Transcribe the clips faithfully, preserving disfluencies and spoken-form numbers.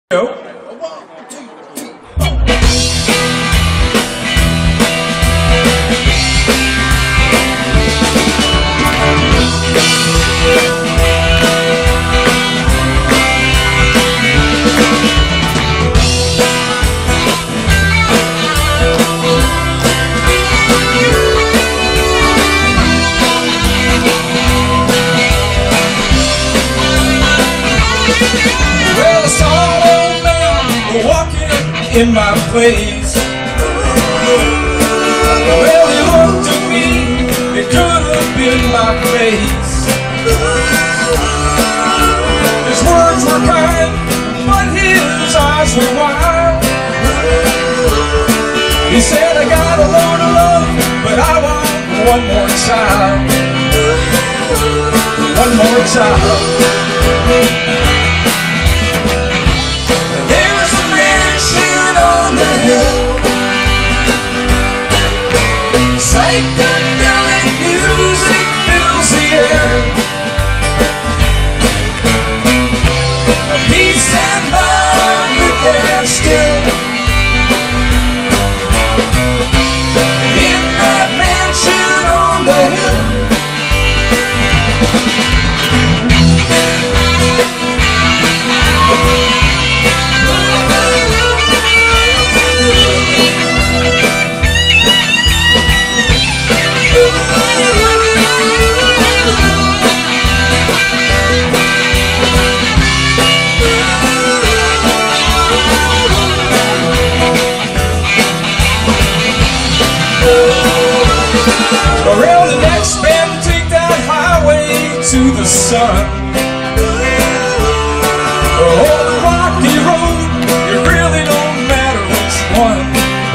Go. In my place, well, he looked at me, it could have been my face. His words were kind, but his eyes were wild. He said, I got a load of love, but I want one more child. One more child. Psychedelic music fills the air. Peace and love are there still. In that mansion on the hill. Around the next bend, take that highway to the sun. Oh, the rocky road, it really don't matter which one.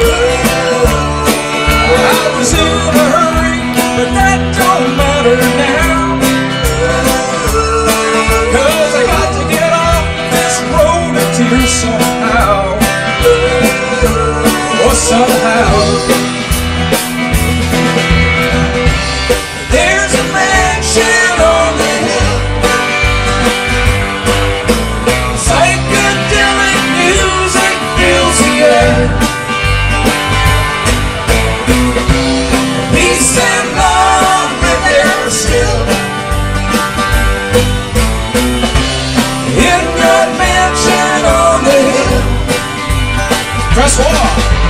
Well, I was in a hurry, but that don't matter now. Cause I got to get off this road of tears somehow. Oh, somehow. Press one.